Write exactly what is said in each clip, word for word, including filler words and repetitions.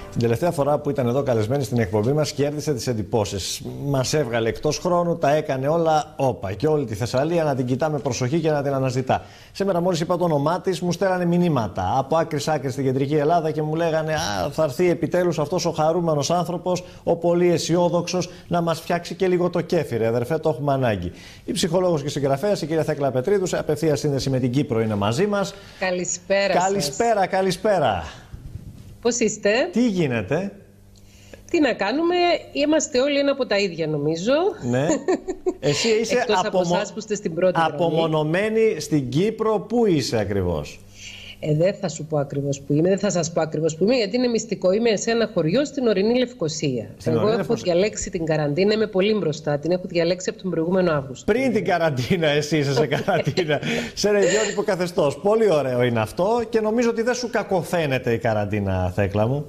Την τελευταία φορά που ήταν εδώ καλεσμένη στην εκπομπή μας, κέρδισε τις εντυπώσεις. Μας έβγαλε εκτός χρόνου, τα έκανε όλα όπα. Και όλη τη Θεσσαλία να την κοιτά με προσοχή και να την αναζητά. Σήμερα, μόλις είπα το όνομά της, μου στέλνανε μηνύματα από άκρη σ' άκρη στην κεντρική Ελλάδα και μου λέγανε: Α, θα έρθει επιτέλους αυτός ο χαρούμενος άνθρωπος, ο πολύ αισιόδοξος, να μας φτιάξει και λίγο το κέφι. Αδερφέ, το έχουμε ανάγκη. Η ψυχολόγος και συγγραφέας, η κυρία Θέκλα Πετρίδου, σε απευθεία σύνδεση με την Κύπρο, είναι μαζί μας. Καλησπέρα. Καλησπέρα, σας. καλησπέρα. Πώς είστε? Τι γίνεται? Τι να κάνουμε, είμαστε όλοι ένα από τα ίδια νομίζω. Ναι. Εσύ είσαι Εκτός απομο... από εσάς που είστε στην πρώτη απομονωμένη γραμμή. Στην Κύπρο. Πού είσαι ακριβώς? Ε, δεν θα σου πω ακριβώς που είμαι, δεν θα σας πω ακριβώς που είμαι, γιατί είναι μυστικό. Είμαι σε ένα χωριό στην ορεινή Λευκοσία. Στην Εγώ ορεινή έχω Λευκοσία. διαλέξει την καραντίνα, είμαι πολύ μπροστά. Την έχω διαλέξει από τον προηγούμενο Αύγουστο. Πριν την καραντίνα, εσύ είσαι σε καραντίνα. Σε ένα ιδιότυπο καθεστώς. Πολύ ωραίο είναι αυτό και νομίζω ότι δεν σου κακοφαίνεται η καραντίνα, Θέκλα μου.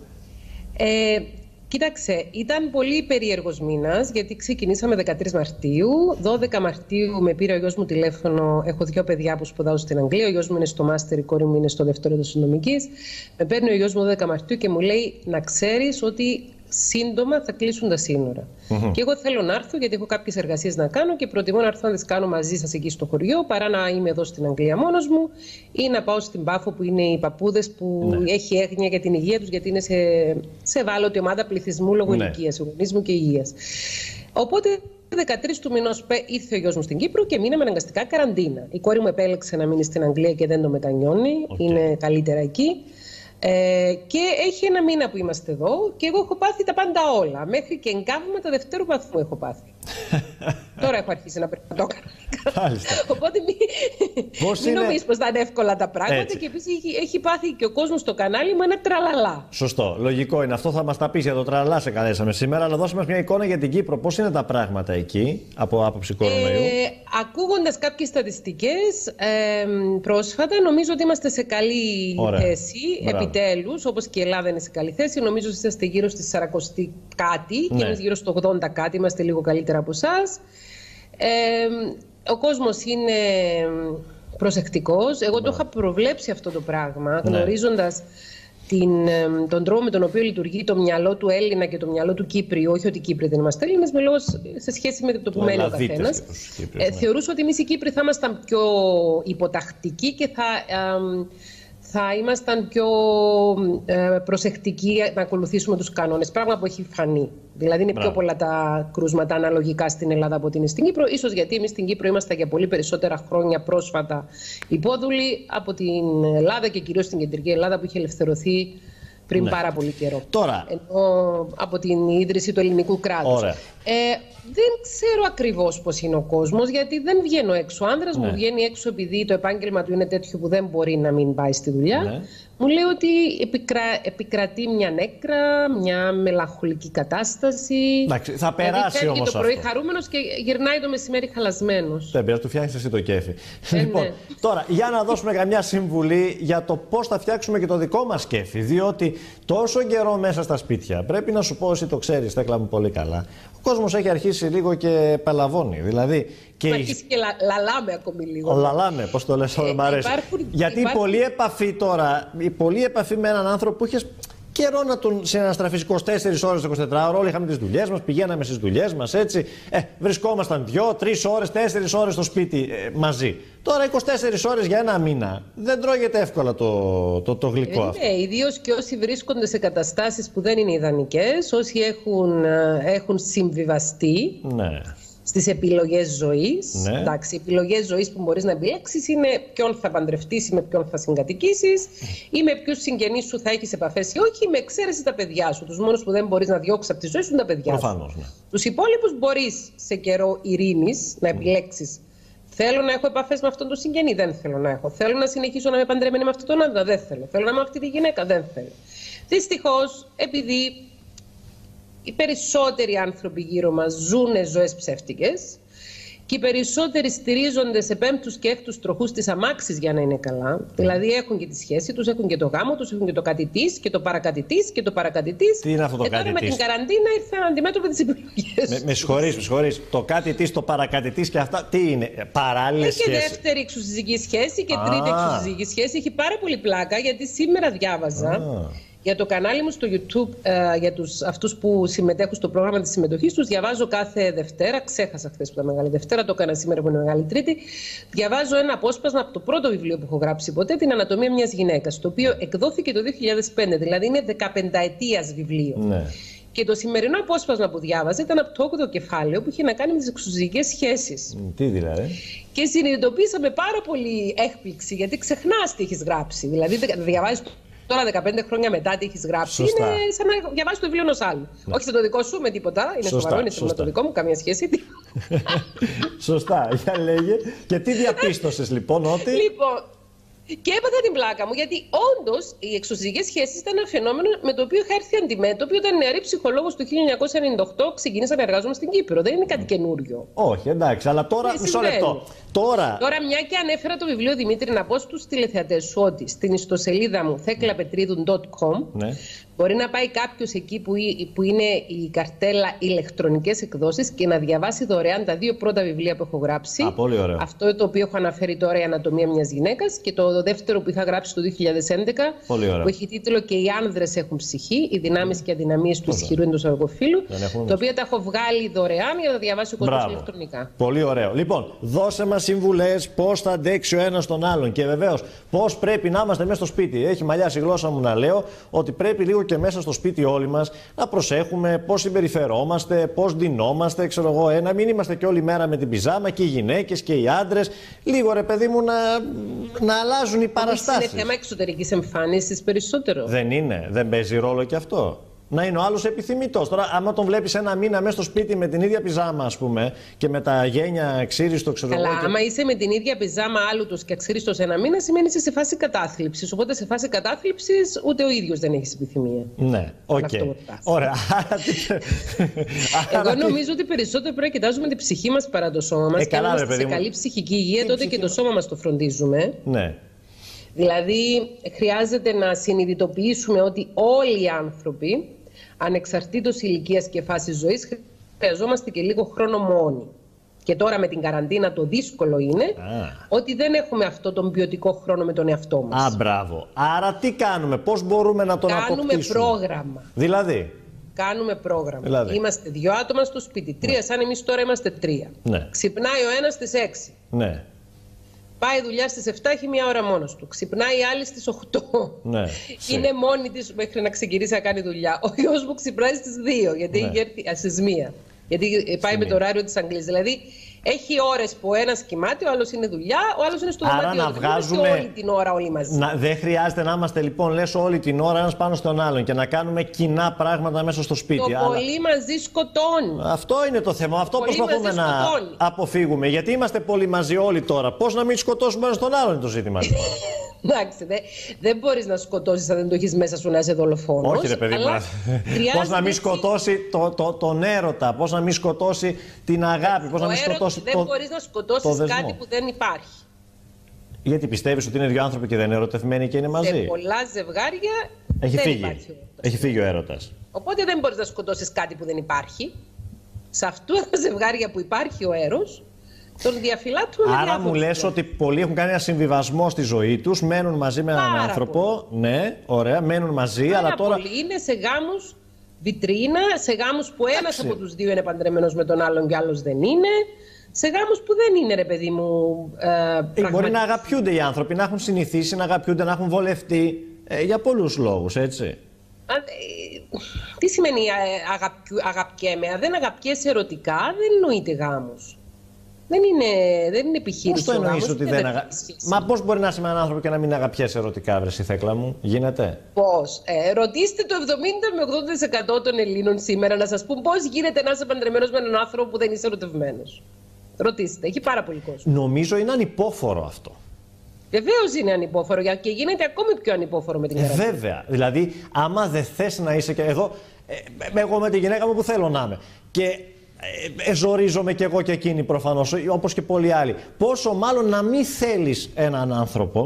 Ε, Κοίταξε, ήταν πολύ περίεργος μήνας, γιατί ξεκινήσαμε δεκατρείς Μαρτίου. δώδεκα Μαρτίου με πήρε ο γιος μου τηλέφωνο. Έχω δύο παιδιά που σπουδάζουν στην Αγγλία. Ο γιος μου είναι στο μάστερ, η κόρη μου είναι στο δεύτερο έτος νομικής. Με παίρνει ο γιος μου δώδεκα Μαρτίου και μου λέει: να ξέρεις ότι σύντομα θα κλείσουν τα σύνορα. Mm-hmm. Και εγώ θέλω να έρθω, γιατί έχω κάποιες εργασίες να κάνω και προτιμώ να έρθω να τις κάνω μαζί σας εκεί στο χωριό, παρά να είμαι εδώ στην Αγγλία μόνος μου ή να πάω στην Πάφο που είναι οι παππούδες που ναι. έχει έγνοια για την υγεία τους, γιατί είναι σε, σε ευάλωτη ομάδα πληθυσμού λόγω ναι. ηλικίας, γονισμού και υγείας. Οπότε δεκατρείς του μηνός ήρθε ο γιος μου στην Κύπρο και μείναμε αναγκαστικά καραντίνα. Η κόρη μου επέλεξε να μείνει στην Αγγλία και δεν το μετανιώνει, okay. είναι καλύτερα εκεί. Ε, και έχει ένα μήνα που είμαστε εδώ και εγώ έχω πάθει τα πάντα όλα. Μέχρι και εγκάβματα δευτέρου βαθμού έχω πάθει. Τώρα έχω αρχίσει να περπατώ κανονικά. Οπότε μην, μην είναι... νομίζεις πως θα είναι εύκολα τα πράγματα. Έτσι. Και επίσης έχει, έχει πάθει και ο κόσμος στο κανάλι μου ένα τραλαλά. Σωστό. Λογικό είναι. Αυτό θα μας τα πεις για το τραλαλά. Σε καλέσαμε σήμερα. Αλλά δώσε μας μια εικόνα για την Κύπρο. Πώς είναι τα πράγματα εκεί από άποψη κορονοϊού? Ε, ακούγοντας κάποιες στατιστικές ε, πρόσφατα, νομίζω ότι είμαστε σε καλή Ωραία. θέση. Μπράβο. Επιτέλους, όπως και η Ελλάδα είναι σε καλή θέση. Νομίζω ότι είστε γύρω στις σαράντα κάτι ναι. και εμείς γύρω στο ογδόντα κάτι. Είμαστε λίγο καλύτερα από εσάς. Ε, ο κόσμος είναι προσεκτικός. Εγώ ναι. το είχα προβλέψει αυτό το πράγμα, ναι. γνωρίζοντας την, τον τρόπο με τον οποίο λειτουργεί το μυαλό του Έλληνα και το μυαλό του Κύπριου. Όχι ότι οι Κύπροι δεν είμαστε Έλληνες, μιλώ σε σχέση με το που μένει ο καθένας. Κύπριος, ε, ναι. Θεωρούσα ότι εμείς οι Κύπροι θα ήμασταν πιο υποτακτικοί και θα... Ε, θα ήμασταν πιο ε, προσεκτικοί να ακολουθήσουμε τους κανόνες, πράγμα που έχει φανεί. Δηλαδή είναι Μπράβο. πιο πολλά τα κρούσματα αναλογικά στην Ελλάδα από ότι είναι στην Κύπρο, ίσως γιατί εμείς στην Κύπρο είμαστε για πολύ περισσότερα χρόνια πρόσφατα υπόδουλοι από την Ελλάδα και κυρίως στην κεντρική Ελλάδα που είχε ελευθερωθεί πριν ναι. πάρα πολύ καιρό. Τώρα. Ενώ από την ίδρυση του ελληνικού κράτους. Ε, δεν ξέρω ακριβώς πώς είναι ο κόσμος, γιατί δεν βγαίνω έξω. Ο άνδρας ναι. μου βγαίνει έξω επειδή το επάγγελμα του είναι τέτοιο που δεν μπορεί να μην πάει στη δουλειά. Ναι. Μου λέει ότι επικρα... επικρατεί μια νέκρα, μια μελαγχολική κατάσταση. Εντάξει, θα περάσει δηλαδή, όμως αυτό. Το πρωί χαρούμενος και γυρνάει το μεσημέρι χαλασμένος. Δεν πειράζει, του φτιάχνεις εσύ το κέφι. Ε, λοιπόν, ναι. τώρα για να δώσουμε καμιά συμβουλή για το πώς θα φτιάξουμε και το δικό μας κέφι. Διότι τόσο καιρό μέσα στα σπίτια, πρέπει να σου πω, εσύ το ξέρεις, Θέκλα μου, πολύ καλά. Ο κόσμος έχει αρχίσει λίγο και πελαβώνει. Δηλαδή. Και έχει αρχίσει και λα, λαλάμε ακόμη λίγο. Λαλάμε, πώς το λες, ε, μ' αρέσει. Υπάρχουν, Γιατί υπάρχουν... η πολλή επαφή τώρα, η πολλή επαφή με έναν άνθρωπο που είχες καιρό να τον συναναστραφείς είκοσι τέσσερις ώρες, εικοσιτετρά ώρες, όλοι είχαμε τις δουλειές μας, πηγαίναμε στις δουλειές μας, έτσι. Ε, βρισκόμασταν δύο, τρεις ώρες, τέσσερις ώρες στο σπίτι ε, μαζί. Τώρα είκοσι τέσσερις ώρες για ένα μήνα. Δεν τρώγεται εύκολα το, το, το γλυκό αυτό. Ναι, ιδίως και όσοι βρίσκονται σε καταστάσεις που δεν είναι ιδανικές, όσοι έχουν, έχουν συμβιβαστεί. Ναι. Στις επιλογές ζωής. Ναι. Εντάξει, οι επιλογές ζωής που μπορείς να επιλέξεις είναι ποιον θα παντρευτείς ή με ποιον θα συγκατοικήσεις ή με ποιους συγγενείς σου θα έχεις επαφές ή όχι, με εξαίρεση τα παιδιά σου. Τους μόνους που δεν μπορείς να διώξεις από τη ζωή σου είναι τα παιδιά Προφανώς, σου. Ναι. Τους υπόλοιπους μπορείς σε καιρό ειρήνης να επιλέξεις. Mm. Θέλω να έχω επαφές με αυτόν τον συγγενή, δεν θέλω να έχω. Θέλω να συνεχίσω να είμαι παντρεμένη με αυτόν τον άντρα, δεν θέλω. Θέλω να είμαι αυτή τη γυναίκα, δεν θέλω. Δυστυχώς, επειδή οι περισσότεροι άνθρωποι γύρω μας ζουν ζωές ψεύτικες και οι περισσότεροι στηρίζονται σε πέμπτους και έκτους τροχούς της αμάξης για να είναι καλά. Mm. Δηλαδή έχουν και τη σχέση τους, έχουν και το γάμο τους, έχουν και το κάτι της και το παρακάτι της και το παρακάτι της. Τι είναι αυτό το και κάτι τώρα της? Με την καραντίνα ήρθαν αντιμέτωποι τις επιλογές. Με, με συγχωρείς, με συγχωρείς. Το κάτι της, το παρακάτι της και αυτά, τι είναι, παράλληλες σχέσεις? Και δεύτερη εξουσυζυγική σχέση και τρίτη εξουσυζυγική σχέση. Έχει πάρα πολύ πλάκα γιατί σήμερα διάβαζα. Ah. Για το κανάλι μου στο YouTube, ε, για τους, αυτούς που συμμετέχουν στο πρόγραμμα της συμμετοχής τους, διαβάζω κάθε Δευτέρα. Ξέχασα χθες που ήταν Μεγάλη Δευτέρα, το έκανα σήμερα που είναι Μεγάλη Τρίτη. Διαβάζω ένα απόσπασμα από το πρώτο βιβλίο που έχω γράψει ποτέ, Την Ανατομία μιας γυναίκας, το οποίο εκδόθηκε το δύο χιλιάδες πέντε, δηλαδή είναι δεκαπενταετίας βιβλίο. Ναι. Και το σημερινό απόσπασμα που διάβαζα ήταν από το όγδοο κεφάλαιο που είχε να κάνει με τις εξωζυγικές σχέσεις. Τι δηλαδή? Και συνειδητοποίησα με πάρα πολύ έκπληξη, γιατί ξεχνάς τι έχεις γράψει. Δηλαδή, διαβάζεις τώρα δεκαπέντε χρόνια μετά τι έχεις γράψει. Σωστά. Είναι σαν να διαβάζεις το βιβλίο ενός άλλου. Ναι. Όχι σε το δικό σου με τίποτα. Είναι Σωστά, σοβαρό, είναι το δικό μου, καμία σχέση. Σωστά, για λέγε. Και τι διαπίστωσες λοιπόν, ότι. Λοιπόν, και έπαθα την πλάκα μου, γιατί όντως οι εξωζυγικές σχέσεις ήταν ένα φαινόμενο με το οποίο είχα έρθει αντιμέτωπη όταν νεαρή ψυχολόγος του χίλια εννιακόσια ενενήντα οκτώ ξεκίνησα να εργάζομαι στην Κύπρο. Δεν είναι κάτι καινούριο. Όχι, εντάξει, αλλά τώρα. Ναι, μισό λεπτό. Τώρα... Τώρα, μια και ανέφερα το βιβλίο, Δημήτρη, να πω στους τηλεθεατές σου ότι στην ιστοσελίδα μου θέκλα πετρίδου τελεία κομ ναι. μπορεί να πάει κάποιος εκεί που, που είναι η καρτέλα ηλεκτρονικές εκδόσεις και να διαβάσει δωρεάν τα δύο πρώτα βιβλία που έχω γράψει. Α, πολύ ωραίο. Αυτό το οποίο έχω αναφέρει τώρα, Η Ανατομία μιας γυναίκας, και το δεύτερο που είχα γράψει το δύο χιλιάδες έντεκα, που έχει τίτλο Και οι άνδρες έχουν ψυχή, οι δυνάμεις και αδυναμίες του ισχυρού εντός αργοφύλου, το οποίο τα έχω βγάλει δωρεάν για να διαβάσει ο κόσμος ηλεκτρονικά. Πολύ ωραίο. Λοιπόν, δώσε μας συμβουλές πώς θα αντέξει ο ένας τον άλλον και βεβαίως πώς πρέπει να είμαστε μέσα στο σπίτι. Έχει μαλλιάσει η γλώσσα μου να λέω ότι πρέπει λίγο και μέσα στο σπίτι όλοι μας να προσέχουμε πώς συμπεριφερόμαστε, πώς ντυνόμαστε, ξέρω εγώ, ε, να μην είμαστε και όλη μέρα με την πιζάμα, και οι γυναίκες και οι άντρες. Λίγο ρε παιδί μου να, να αλλάζουν οι παραστάσεις. Είναι θέμα εξωτερικής εμφάνισης περισσότερο. Δεν είναι, δεν παίζει ρόλο και αυτό. Να είναι ο άλλος επιθυμητός. Τώρα, άμα τον βλέπεις ένα μήνα μέσα στο σπίτι με την ίδια πιζάμα, ας πούμε, και με τα γένια ξύριστο, ξέρω εγώ. Αλλά και... άμα είσαι με την ίδια πιζάμα άλλουτος και αξύριστος ένα μήνα, σημαίνει είσαι σε φάση κατάθλιψης. Οπότε σε φάση κατάθλιψης ούτε ο ίδιος δεν έχει επιθυμία. Ναι, οκ. Okay. Ωραία. Εγώ νομίζω ότι περισσότερο πρέπει να κοιτάζουμε την ψυχή μας παρά το σώμα μας. Ε, και αν είμαστε σε μου. καλή ψυχική υγεία, τότε και το σώμα μας το φροντίζουμε. Ναι. Δηλαδή, χρειάζεται να συνειδητοποιήσουμε ότι όλοι οι άνθρωποι, ανεξαρτήτως ηλικίας και φάσης ζωής, χρειαζόμαστε και λίγο χρόνο μόνοι. Και τώρα με την καραντίνα το δύσκολο είναι ah. ότι δεν έχουμε αυτό τον ποιοτικό χρόνο με τον εαυτό μας. Α, μπράβο. Άρα τι κάνουμε, πώς μπορούμε να τον κάνουμε αποκτήσουμε? Κάνουμε πρόγραμμα. Δηλαδή? Κάνουμε πρόγραμμα. Δηλαδή. Είμαστε δύο άτομα στο σπίτι. Τρία, ναι. Σαν εμείς τώρα είμαστε τρία. Ναι. Ξυπνάει ο ένας στις έξι. Ναι. Πάει δουλειά στις εφτά, έχει μία ώρα μόνος του. Ξυπνάει η άλλη στις οκτώ. Ναι, είναι μόνη της μέχρι να ξεκινήσει να κάνει δουλειά. Ο γιος μου ξυπνάει στις δύο, γιατί ναι. έχει έρθει στις μία. Γιατί πάει με το ωράριο της Αγγλίας. Δηλαδή έχει ώρες που ο ένας κοιμάται, ο άλλος είναι δουλειά, ο άλλος είναι στο δωμάτιο. Να βγάζουμε όλη την ώρα όλοι μαζί. Να, δεν χρειάζεται να είμαστε λοιπόν, λες, όλη την ώρα ένας πάνω στον άλλον και να κάνουμε κοινά πράγματα μέσα στο σπίτι. Το αλλά... πολύ μαζί σκοτώνει. Αυτό είναι το θέμα. Αυτό πολύ προσπαθούμε να σκοτώνει. αποφύγουμε. Γιατί είμαστε πολύ μαζί όλοι τώρα. Πώς να μην σκοτώσουμε ένας τον άλλον είναι το ζήτημα. Εντάξει, δεν δε μπορείς να σκοτώσεις αν δεν το έχεις μέσα σου να είσαι δολοφόνος. Όχι ρε παιδί μου. Πώς να μην σκοτώσει το, το, τον έρωτα, πώς να μην σκοτώσει την αγάπη, πώς να μην σκοτώσει δεν το, μπορείς να σκοτώσεις κάτι που δεν υπάρχει. Γιατί πιστεύεις ότι είναι δύο άνθρωποι και δεν είναι ερωτευμένοι και είναι μαζί? Σε πολλά ζευγάρια έχει δεν φύγει. υπάρχει έρωτας. Έχει φύγει ο έρωτας. Οπότε δεν μπορείς να σκοτώσεις κάτι που δεν υπάρχει. Σε αυτού τα ζευγάρια που υπάρχει ο έρος, τον διαφυλάττουμε. Άρα μου λες ότι πολλοί έχουν κάνει ένα συμβιβασμό στη ζωή τους, μένουν μαζί με έναν άνθρωπο. Πολύ. Ναι, ωραία, μένουν μαζί, Πάρα αλλά τώρα. Πολλοί είναι σε γάμους βιτρίνα, σε γάμους που ένας από τους δύο είναι παντρεμένος με τον άλλον και άλλος δεν είναι. Σε γάμους που δεν είναι, ρε παιδί μου. Ε, μπορεί να αγαπιούνται οι άνθρωποι, να έχουν συνηθίσει να αγαπιούνται, να έχουν βολευτεί ε, για πολλούς λόγους, έτσι. Α, ε, τι σημαίνει ε, αγαπη, αγαπιέμαι? Δεν αγαπιέσαι ερωτικά, δεν εννοείται γάμος. Δεν είναι, δεν είναι επιχείρηση. Πώς το εννοείς ότι δεν αγαπιέσαι? Μα πώς μπορεί να είσαι με έναν άνθρωπο και να μην αγαπιέσαι ερωτικά, βρε Θέκλα μου? Γίνεται? Πώς? Ε, ρωτήστε το εβδομήντα με ογδόντα τοις εκατό των Ελλήνων σήμερα να σας πούν πώς γίνεται να είσαι παντρεμένος με έναν άνθρωπο που δεν είσαι ερωτευμένος. Ρωτήστε, έχει πάρα πολύ κόσμο. Νομίζω είναι ανυπόφορο αυτό. Βεβαίως είναι ανυπόφορο και γίνεται ακόμη πιο ανυπόφορο με την ε, γραφή. Βέβαια. Δηλαδή, άμα δεν θες να είσαι και εδώ, ε, εγώ με τη γυναίκα μου που θέλω να είμαι. Και ε, ζορίζομαι κι εγώ και εκείνη προφανώς, όπως και πολλοί άλλοι. Πόσο μάλλον να μην θέλεις έναν άνθρωπο.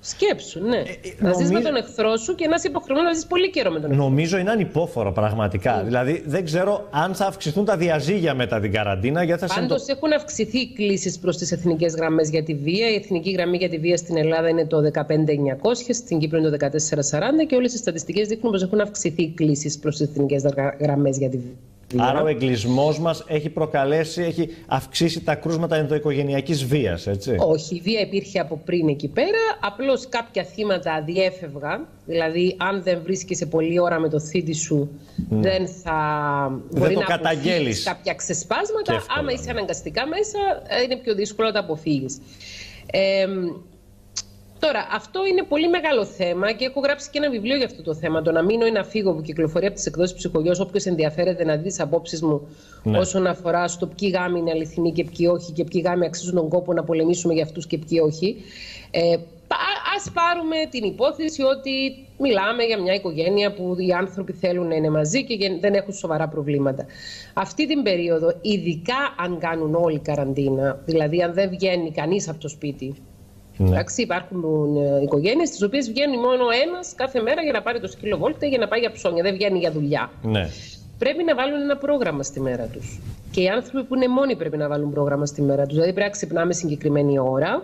Σκέψου, ναι. Ε, να νομίζ... ζεις με τον εχθρό σου και να είσαι υποχρεωμένος να ζεις πολύ καιρό με τον εχθρό. Νομίζω είναι ανυπόφορο πραγματικά. Mm. Δηλαδή δεν ξέρω αν θα αυξηθούν τα διαζύγια μετά την καραντίνα. Γιατί θα Πάντως συντο... έχουν αυξηθεί οι κλήσεις προς τις εθνικές γραμμές για τη βία. Η εθνική γραμμή για τη βία στην Ελλάδα είναι το δεκαπέντε εννιακόσια, στην Κύπρο είναι το δεκατέσσερα σαράντα και όλες οι στατιστικές δείχνουν πως έχουν αυξηθεί οι κλήσεις προς τις εθνικές γραμμές για τη βία. Άρα ο εγκλεισμός μας έχει προκαλέσει, έχει αυξήσει τα κρούσματα ενδοοικογενειακής βίας, έτσι. Όχι, η βία υπήρχε από πριν εκεί πέρα, απλώς κάποια θύματα διέφευγαν, δηλαδή αν δεν βρίσκεσαι πολλή ώρα με το θήτη σου mm. δεν θα δεν μπορεί το να αποφύγεις κάποια ξεσπάσματα, εύκολα, άμα είσαι αναγκαστικά μέσα είναι πιο δύσκολο να τα αποφύγεις. Ε, Τώρα, αυτό είναι πολύ μεγάλο θέμα και έχω γράψει και ένα βιβλίο για αυτό το θέμα. Το «Να μείνω ή να φύγω» που κυκλοφορεί από τις εκδόσεις Ψυχογιός. Όποιος ενδιαφέρεται να δει τις απόψεις μου ναι. όσον αφορά στο ποιοι γάμοι είναι αληθινοί και ποιοι όχι, και ποιοι γάμοι αξίζουν τον κόπο να πολεμήσουμε για αυτούς και ποιοι όχι. Ε, ας πάρουμε την υπόθεση ότι μιλάμε για μια οικογένεια που οι άνθρωποι θέλουν να είναι μαζί και δεν έχουν σοβαρά προβλήματα. Αυτή την περίοδο, ειδικά αν κάνουν όλοι καραντίνα, δηλαδή αν δεν βγαίνει κανείς από το σπίτι. Ναι. Εντάξει, υπάρχουν οικογένειες στις οποίες βγαίνει μόνο ένας κάθε μέρα για να πάρει το σκύλο βόλτα ή για να πάει για ψώνια. Δεν βγαίνει για δουλειά. Ναι. Πρέπει να βάλουν ένα πρόγραμμα στη μέρα τους. Και οι άνθρωποι που είναι μόνοι πρέπει να βάλουν πρόγραμμα στη μέρα τους. Δηλαδή πρέπει να ξυπνάμε συγκεκριμένη ώρα.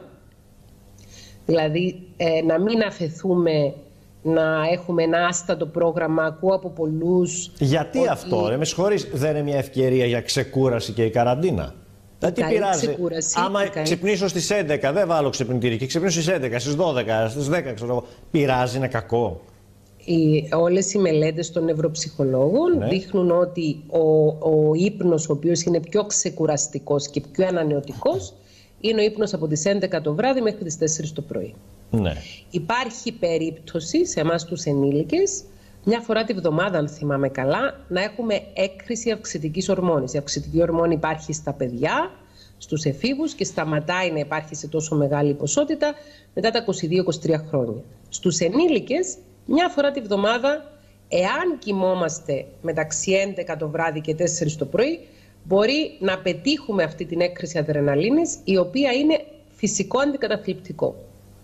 Δηλαδή ε, να μην αφαιθούμε να έχουμε ένα άστατο πρόγραμμα. Ακούω από πολλούς. Γιατί ότι... αυτό, ρε, με συγχωρείς, δεν είναι μια ευκαιρία για ξεκούραση και η καραντίνα? Τι πειράζει, άμα ξυπνήσω στις έντεκα, δεν βάλω ξυπνητήρι και ξυπνήσω στις έντεκα, στις δώδεκα, στις δέκα, ξέρω, πειράζει, είναι κακό? Οι, όλες οι μελέτες των νευροψυχολόγων ναι. δείχνουν ότι ο, ο ύπνος, ο οποίος είναι πιο ξεκουραστικός και πιο ανανεωτικός, είναι ο ύπνος από τις έντεκα το βράδυ μέχρι τις τέσσερις το πρωί. Ναι. Υπάρχει περίπτωση σε εμάς τους ενήλικες, μια φορά τη βδομάδα, αν θυμάμαι καλά, να έχουμε έκρηση αυξητικής ορμόνης. Η αυξητική ορμόνη υπάρχει στα παιδιά, στους εφήβους και σταματάει να υπάρχει σε τόσο μεγάλη ποσότητα μετά τα είκοσι δύο είκοσι τρία χρόνια. Στους ενήλικες, μια φορά τη βδομάδα, εάν κοιμόμαστε μεταξύ έντεκα το βράδυ και τέσσερις το πρωί, μπορεί να πετύχουμε αυτή την έκρηση αδρεναλίνης, η οποία είναι φυσικό αντικαταθλιπτικό.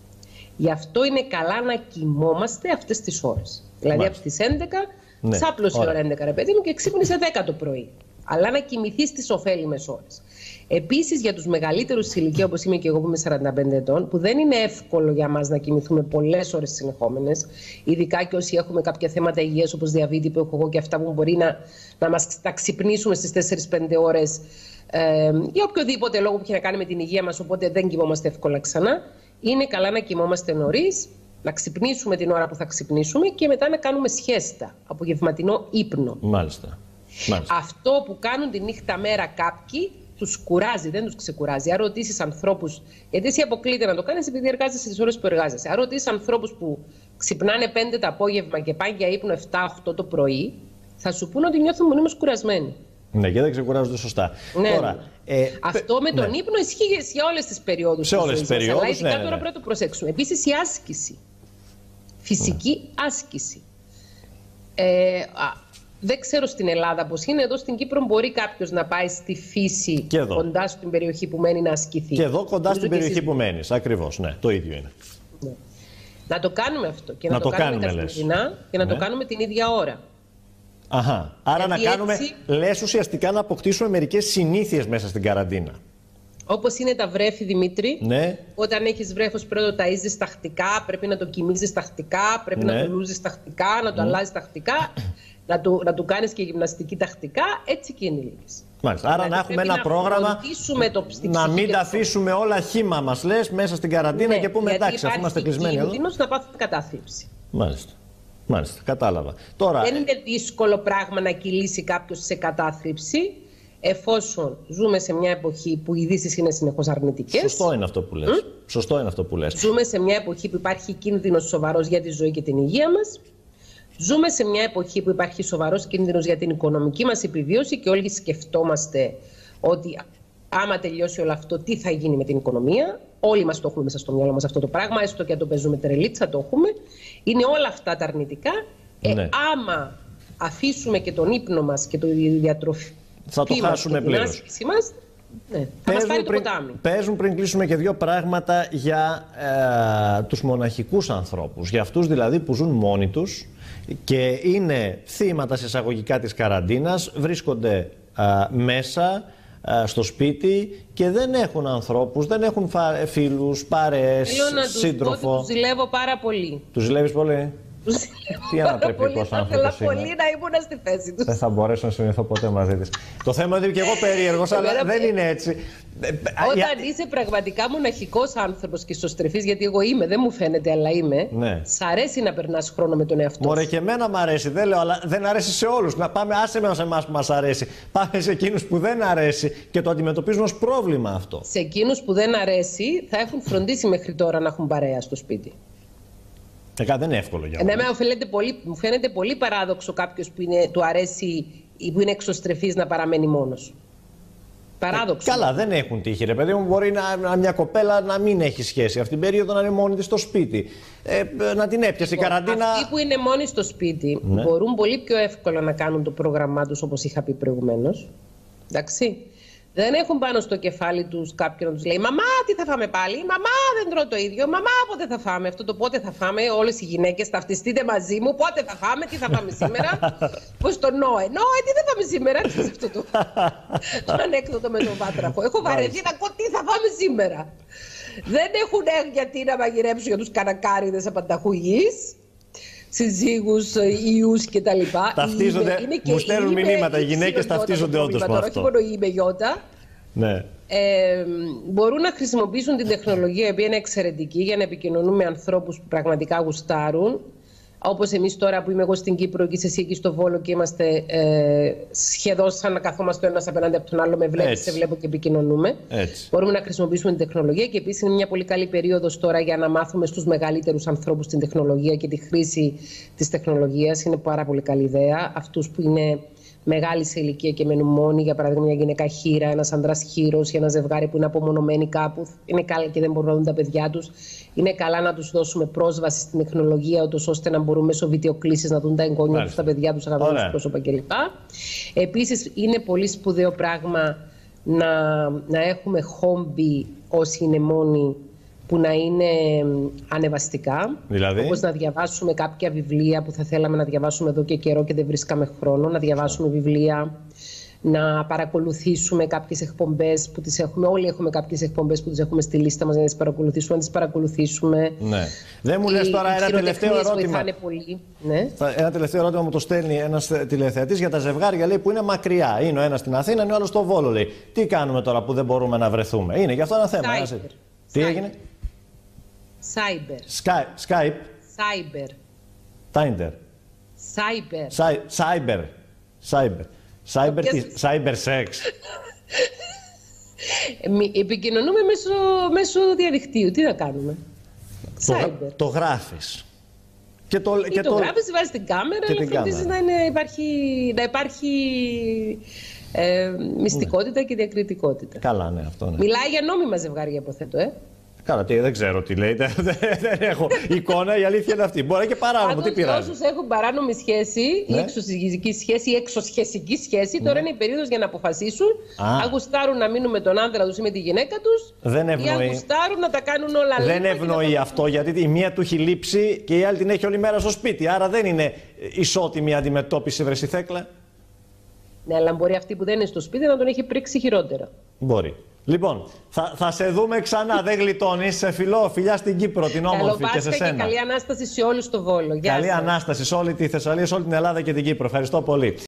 Γι' αυτό είναι καλά να κοιμόμαστε αυτές τις ώρες. Δηλαδή μάλιστα. Από τις έντεκα, ναι. Σάπλωσε η ώρα έντεκα ρε παιδί μου και ξύπνησε δέκα το πρωί. Αλλά να κοιμηθείς τις ωφέλιμες ώρες. Επίσης για τους μεγαλύτερους σε ηλικία, όπως είμαι και εγώ που είμαι σαράντα πέντε ετών, που δεν είναι εύκολο για μας να κοιμηθούμε πολλές ώρες συνεχόμενες, ειδικά και όσοι έχουμε κάποια θέματα υγείας όπως διαβήτη που έχω εγώ και αυτά που μπορεί να, να μας τα ξυπνήσουμε στις τέσσερις πέντε ώρες ε, για οποιοδήποτε λόγο που έχει να κάνει με την υγεία μας, οπότε δεν κοιμόμαστε εύκολα ξανά. Είναι καλά να κοιμόμαστε νωρίς, να ξυπνήσουμε την ώρα που θα ξυπνήσουμε και μετά να κάνουμε σχέστα, απογευματινό ύπνο. Μάλιστα. Μάλιστα. Αυτό που κάνουν τη νύχτα μέρα κάποιοι τους κουράζει, δεν τους ξεκουράζει. Αν ρωτήσεις ανθρώπους, γιατί εσύ αποκλείται να το κάνεις επειδή εργάζεσαι τις ώρες που εργάζεσαι. Αν ρωτήσεις ανθρώπους που ξυπνάνε πέντε το απόγευμα και πάνε για ύπνο επτά οχτώ το πρωί, θα σου πούνε ότι νιώθουν μονίμως κουρασμένοι. Ναι, και δεν ξεκουράζονται σωστά. Ναι. Τώρα, ε, αυτό με τον ναι. ύπνο ισχύει για όλες τις περιόδους. Σε όλες τις περιόδους. Αλλά ειδικά ναι, ναι, ναι. τώρα πρέπει να το προσέξουμε. Επίσης η άσκηση. Φυσική ναι. άσκηση. Ε, α, δεν ξέρω στην Ελλάδα πώς είναι. Εδώ στην Κύπρο μπορεί κάποιος να πάει στη φύση κοντά στην περιοχή που μένει να ασκηθεί. Και εδώ κοντά στην περιοχή εσείς... που μένεις. Ακριβώς. Ναι, το ίδιο είναι. Ναι. Να το κάνουμε αυτό και να, να το, το κάνουμε καθημερινά και να ναι. το κάνουμε την ίδια ώρα. Αχα. Άρα γιατί να κάνουμε, έτσι... λες ουσιαστικά να αποκτήσουμε μερικές συνήθειες μέσα στην καραντίνα. Όπως είναι τα βρέφη, Δημήτρη. Ναι. Όταν έχεις βρέφος πρέπει να το ταΐζεις τακτικά, πρέπει να το κοιμίζεις τακτικά, πρέπει ναι. να το λούζεις τακτικά, να το mm. αλλάζεις τακτικά, να του, να του κάνεις και γυμναστική τακτικά, έτσι και ενήλικες. Μάλιστα. Άρα δηλαδή, να έχουμε ένα να πρόγραμμα, το, να μην τα αφήσουμε όλα χύμα μας λες μέσα στην καραντίνα ναι, και πούμε εντάξει αφού είμαστε κλεισμένοι εδώ. Γιατί να πάθουν κατάθλιψη. Μάλιστα. Μάλιστα, κατάλαβα. Τώρα... Δεν είναι δύσκολο πράγμα να κυλήσει κάποιος σε κατάθλιψη, εφόσον ζούμε σε μια εποχή που οι ειδήσεις είναι συνεχώς αρνητικές. Σωστό είναι αυτό που λες. Mm? Σωστό είναι αυτό που λες. Ζούμε σε μια εποχή που υπάρχει κίνδυνος σοβαρός για τη ζωή και την υγεία μας. Ζούμε σε μια εποχή που υπάρχει σοβαρός κίνδυνος για την οικονομική μας επιβίωση και όλοι σκεφτόμαστε ότι άμα τελειώσει όλο αυτό, τι θα γίνει με την οικονομία. Όλοι μας το έχουμε μέσα στο μυαλό μας αυτό το πράγμα, έστω και αν το παίζουμε τρελίτσα, το έχουμε. Είναι όλα αυτά τα αρνητικά. Ναι. Ε, άμα αφήσουμε και τον ύπνο μας και τη διατροφή θα το χάσουμε πλήρως. Μας, Ναι. Θα μας πάρει το πριν, ποτάμι. Παίζουν πριν κλείσουμε και δύο πράγματα για ε, τους μοναχικούς ανθρώπους. Για αυτούς δηλαδή που ζουν μόνοι τους και είναι θύματα σε εισαγωγικά της καραντίνας, βρίσκονται ε, μέσα ε, στο σπίτι και δεν έχουν ανθρώπους, δεν έχουν φίλους, παρέες, σύντροφο. Θέλω να τους ζηλεύω πάρα πολύ. Τους ζηλεύεις πολύ? Τι ανατρεπτικός άνθρωπος είναι. Θα πολύ να ήμουν στη θέση τους. Δεν θα μπορέσω να συνηθώ ποτέ μαζί της. Το θέμα είναι ότι και εγώ περίεργος, αλλά δεν είναι έτσι. Όταν είσαι πραγματικά μοναχικός άνθρωπος και ισοστρεφής, γιατί εγώ είμαι, δεν μου φαίνεται, αλλά είμαι, ναι. Σ' αρέσει να περνάς χρόνο με τον εαυτό σου. Μωρέ, και εμένα μου αρέσει, δεν λέω, αλλά δεν αρέσει σε όλους. Να πάμε, άσε με σε εμάς που μας αρέσει. Πάμε σε εκείνους που δεν αρέσει και το αντιμετωπίζουν ως πρόβλημα αυτό. Σε εκείνους που δεν αρέσει, θα έχουν φροντίσει μέχρι τώρα να έχουν παρέα στο σπίτι. Εκά, δεν είναι εύκολο για εμένα. Μου φαίνεται πολύ, μου φαίνεται πολύ παράδοξο κάποιος που είναι, του αρέσει ή που είναι εξωστρεφής να παραμένει μόνος. Παράδοξο. Ε, καλά, δεν έχουν τύχη, ρε παιδί μου. Μπορεί να, να, μια κοπέλα να μην έχει σχέση αυτήν την περίοδο, να είναι μόνη της στο σπίτι. Ε, να την έπιασε η καραντίνα. Αυτοί που είναι μόνοι στο σπίτι, ναι, μπορούν πολύ πιο εύκολα να κάνουν το πρόγραμμά τους, όπως είχα πει προηγουμένως. Εντάξει. Δεν έχουν πάνω στο κεφάλι τους κάποιον να τους λέει «Μαμά, τι θα φάμε πάλι, μαμά δεν τρώω το ίδιο, μαμά πότε θα φάμε». Αυτό το πότε θα φάμε, όλες οι γυναίκες ταυτιστείτε μαζί μου, πότε θα φάμε, τι θα φάμε σήμερα. Πώς το Νόε, Νόε, τι θα φάμε σήμερα, τι είναι αυτό το, το ανέκδοτο με τον βάτραχο. Έχω βαρεθεί να ακούω τι θα φάμε σήμερα. Δεν έχουν γιατί να μαγειρέψουν για τους κανακάριδες απανταχού γης. Συζύγους, ιούς κτλ. Ταυτίζονται, είναι, είναι μου στέλνουν μηνύματα. Οι γυναίκες ταυτίζονται όντως με αυτό. Όχι μόνο η ημεγιώτα. Ναι. Ε, μπορούν να χρησιμοποιήσουν την τεχνολογία, η οποία είναι εξαιρετική, για να επικοινωνούν με ανθρώπους που πραγματικά γουστάρουν. Όπως εμείς τώρα που είμαι εγώ στην Κύπρο και εσύ εκεί στο Βόλο και είμαστε ε, σχεδόν σαν να καθόμαστε ο ένας απέναντι από τον άλλο, με βλέπεις, σε βλέπω και επικοινωνούμε. Έτσι. Μπορούμε να χρησιμοποιήσουμε την τεχνολογία και επίσης είναι μια πολύ καλή περίοδος τώρα για να μάθουμε στους μεγαλύτερους ανθρώπους την τεχνολογία και τη χρήση της τεχνολογίας. Είναι πάρα πολύ καλή ιδέα. Αυτούς που είναι μεγάλη σε ηλικία και μένουν μόνοι, για παράδειγμα μια γυναίκα χήρα, ένας άντρας χήρος ή ένα ζευγάρι που είναι απομονωμένοι κάπου, είναι καλά και δεν μπορούν να δουν τα παιδιά τους. Είναι καλά να τους δώσουμε πρόσβαση στην τεχνολογία, ώστε να μπορούν μέσω βιντεοκλήσης να δουν τα εγγόνια τους, τα παιδιά τους, να δουν τους πρόσωπα κλπ. Επίσης, είναι πολύ σπουδαίο πράγμα να, να έχουμε χόμπι όσοι είναι μόνοι, που να είναι ανεβαστικά, δηλαδή, όπως να διαβάσουμε κάποια βιβλία που θα θέλαμε να διαβάσουμε εδώ και καιρό και δεν βρίσκαμε χρόνο, να διαβάσουμε βιβλία, να παρακολουθήσουμε κάποιες εκπομπές που τις έχουμε, όλοι έχουμε κάποιες εκπομπές που τις έχουμε στη λίστα μας, να τις παρακολουθήσουμε, να τις παρακολουθήσουμε. Ναι. Δεν μου λες τώρα ένα τελευταίο ερώτημα. Πολύ. Ναι. Ένα τελευταίο ερώτημα μου το στέλνει ένας τηλεθεατής για τα ζευγάρια, λέει, που είναι μακριά. Είναι ο ένας στην Αθήνα, είναι ο άλλος στο Βόλο, λέει. Τι κάνουμε τώρα που δεν μπορούμε να βρεθούμε? Είναι γι' αυτό ένα θέμα. Ένα... Τι έγινε? Cyber. Skype. Skype. Cyber. Tinder. Cyber. Cyber. Cyber. Cyber. Cyber sex. Επικοινωνούμε μέσω, μέσω διαδικτύου. Τι να κάνουμε? Το, Cyber. Το γράφεις. Και το, Ή και το, το γράφεις, βάζεις την κάμερα, αλλά φροντίζεις να, είναι, υπάρχει, να υπάρχει ε, μυστικότητα ναι. και διακριτικότητα. Καλά, ναι, αυτό ναι. Μιλάει για νόμιμα ζευγάρια, υποθέτω, ε. Καλά, τι, δεν ξέρω τι λέει, δεν, δεν έχω εικόνα, η αλήθεια είναι αυτή. Μπορεί και παράνομο, τι πειράζει. Όσους έχουν παράνομη σχέση ναι. ή εξωσχετική σχέση ή εξωσχετική σχέση, ναι. τώρα είναι η περίοδος για να αποφασίσουν αν γουστάρουν να μείνουν με τον άντρα τους ή με τη γυναίκα τους, δεν ευνοεί. ή αν γουστάρουν να τα κάνουν όλα λίγο. Δεν ευνοεί αυτό, γιατί η μία του έχει λείψει και η άλλη την έχει όλη μέρα στο σπίτι. Άρα δεν είναι ισότιμη αντιμετώπιση, βρεσί Θέκλα. Ναι, αλλά μπορεί αυτή που δεν είναι στο σπίτι να τον έχει πρίξει χειρότερα. Μπορεί. Λοιπόν, θα, θα σε δούμε ξανά. Δεν γλιτώνεις. Σε φιλό, φιλιά στην Κύπρο, την όμορφη και σε σένα. Και καλή Ανάσταση σε όλους στο Βόλο. Γεια καλή σας. Ανάσταση σε όλη τη Θεσσαλία, σε όλη την Ελλάδα και την Κύπρο. Ευχαριστώ πολύ.